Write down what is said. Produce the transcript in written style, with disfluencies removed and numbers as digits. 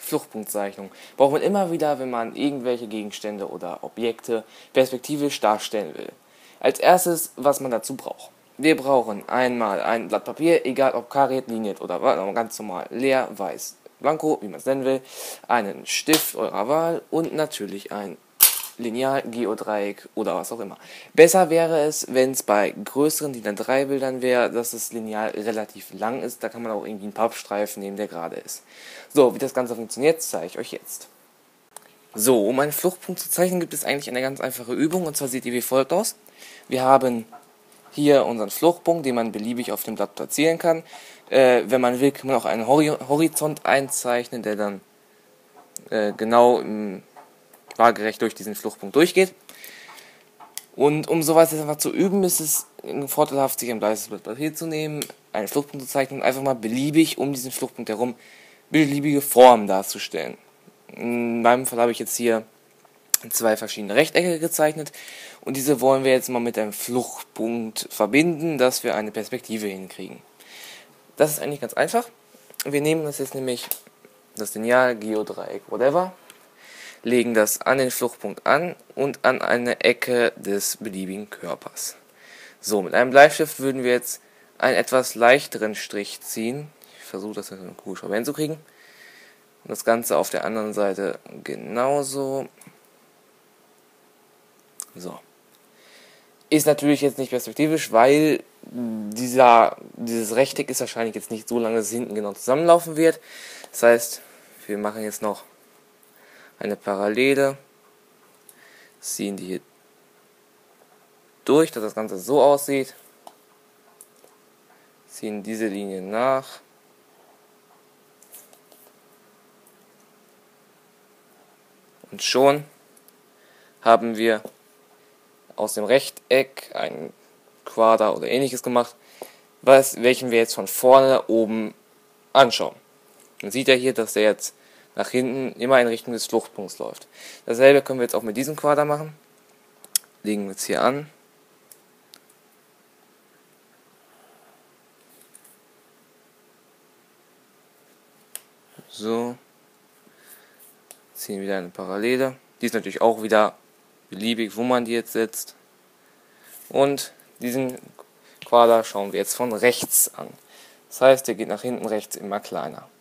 Fluchtpunktzeichnung braucht man immer wieder, wenn man irgendwelche Gegenstände oder Objekte perspektivisch darstellen will. Als erstes, was man dazu braucht. Wir brauchen einmal ein Blatt Papier, egal ob kariert, liniert oder ganz normal leer, weiß, blanko, wie man es nennen will, einen Stift eurer Wahl und natürlich ein Lineal, Geodreieck oder was auch immer. Besser wäre es, wenn es bei größeren DIN A3 Bildern wäre, dass das Lineal relativ lang ist. Da kann man auch irgendwie einen Pappstreifen nehmen, der gerade ist. So, wie das Ganze funktioniert, zeige ich euch jetzt. So, um einen Fluchtpunkt zu zeichnen, gibt es eigentlich eine ganz einfache Übung, und zwar sieht die wie folgt aus. Wir haben hier unseren Fluchtpunkt, den man beliebig auf dem Blatt platzieren kann. Wenn man will, kann man auch einen Horizont einzeichnen, der dann genau waagerecht durch diesen Fluchtpunkt durchgeht. Und um sowas jetzt einfach zu üben, ist es vorteilhaft, sich ein weißes Blatt Papier zu nehmen, einen Fluchtpunkt zu zeichnen und einfach mal beliebig um diesen Fluchtpunkt herum beliebige Formen darzustellen. In meinem Fall habe ich jetzt hier 2 verschiedene Rechtecke gezeichnet und diese wollen wir jetzt mal mit einem Fluchtpunkt verbinden, dass wir eine Perspektive hinkriegen. Das ist eigentlich ganz einfach. Wir nehmen das jetzt nämlich, das Lineal, Geodreieck, whatever, legen das an den Fluchtpunkt an und an eine Ecke des beliebigen Körpers. So, mit einem Bleistift würden wir jetzt einen etwas leichteren Strich ziehen. Ich versuche das mit einem Kugelschreiber hinzukriegen. Und das Ganze auf der anderen Seite genauso. So. Ist natürlich jetzt nicht perspektivisch, weil dieses Rechteck ist wahrscheinlich jetzt nicht so lange, dass es hinten genau zusammenlaufen wird. Das heißt, wir machen jetzt noch eine Parallele, ziehen die hier durch, dass das Ganze so aussieht, ziehen diese Linie nach und schon haben wir aus dem Rechteck ein Quader oder ähnliches gemacht, welchen wir jetzt von vorne oben anschauen. Man sieht ja hier, dass der jetzt nach hinten immer in Richtung des Fluchtpunkts läuft. Dasselbe können wir jetzt auch mit diesem Quader machen. Legen wir jetzt hier an. So. Ziehen wieder eine Parallele. Die ist natürlich auch wieder beliebig, wo man die jetzt setzt. Und diesen Quader schauen wir jetzt von rechts an. Das heißt, der geht nach hinten rechts immer kleiner.